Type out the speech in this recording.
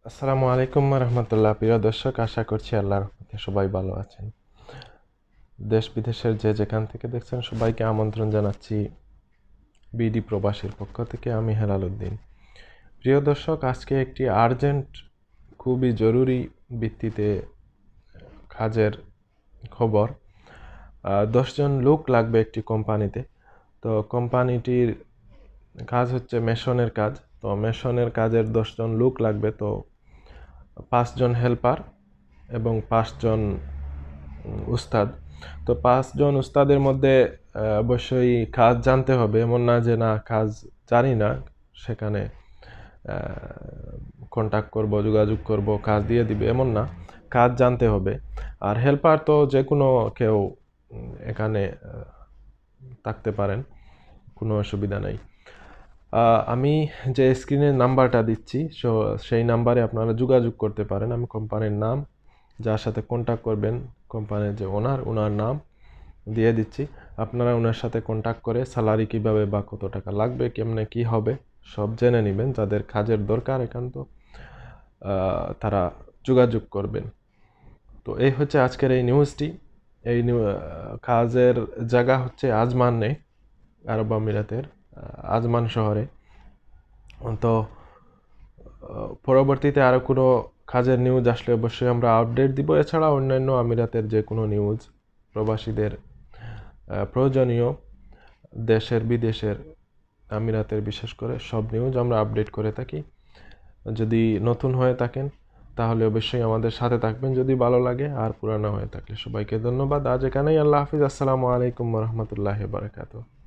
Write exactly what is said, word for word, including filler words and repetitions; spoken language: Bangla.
আসসালামু আলাইকুম রহমতুল্লাহ। প্রিয় দর্শক, আশা করছি আল্লাহর রহমতে সবাই ভালো আছেন। দেশ বিদেশের যে যেখান থেকে দেখছেন সবাইকে আমন্ত্রণ জানাচ্ছি বিডি প্রবাসীর পক্ষ থেকে। আমি হেলাল উদ্দিন। প্রিয় দর্শক, আজকে একটি আর্জেন্ট, খুবই জরুরি ভিত্তিতে কাজের খবর। দশজন লোক লাগবে একটি কোম্পানিতে। তো কোম্পানিটির কাজ হচ্ছে মেশনের কাজ। তো মেশনের কাজের দশজন লোক লাগবে। তো পাঁচজন হেল্পার এবং পাঁচজন উস্তাদ। তো পাঁচজন উস্তাদের মধ্যে অবশ্যই কাজ জানতে হবে, এমন না যে না কাজ জানি না, সেখানে কন্ট্যাক্ট করব, যোগাযোগ করব, কাজ দিয়ে দিবে, এমন না, কাজ জানতে হবে। আর হেল্পার তো যে কোনো কেউ এখানে থাকতে পারেন, কোনো অসুবিধা নেই। আমি যে স্ক্রিনের নাম্বারটা দিচ্ছি সেই নাম্বারে আপনারা যোগাযোগ করতে পারেন। আমি কোম্পানির নাম, যার সাথে কন্ট্যাক্ট করবেন, কোম্পানির যে ওনার ওনার নাম দিয়ে দিচ্ছি। আপনারা ওনার সাথে কন্ট্যাক্ট করে স্যালারি কীভাবে বা কত টাকা লাগবে, কেমনে কি হবে সব জেনে নেবেন। যাদের কাজের দরকার একান্ত তারা যোগাযোগ করবেন। তো এই হচ্ছে আজকের এই নিউজটি। এই কাজের জায়গা হচ্ছে আজমানে, আরব আমিরাতের আজমান শহরে। তো পরবর্তীতে আরও কোনো কাজের নিউজ আসলে অবশ্যই আমরা আপডেট দিব। এছাড়া অন্যান্য আমিরাতের যে কোনো নিউজ, প্রবাসীদের প্রয়োজনীয় দেশের বিদেশের, আমিরাতের বিশেষ করে সব নিউজ আমরা আপডেট করে থাকি। যদি নতুন হয়ে থাকেন তাহলে অবশ্যই আমাদের সাথে থাকবেন যদি ভালো লাগে, আর পুরানো হয়ে থাকলে সবাইকে ধন্যবাদ। আজ এখানেই, আল্লাহ হাফিজ। আসসালামু আলাইকুম রহমতুল্লাহি ওয়া বারাকাতুহু।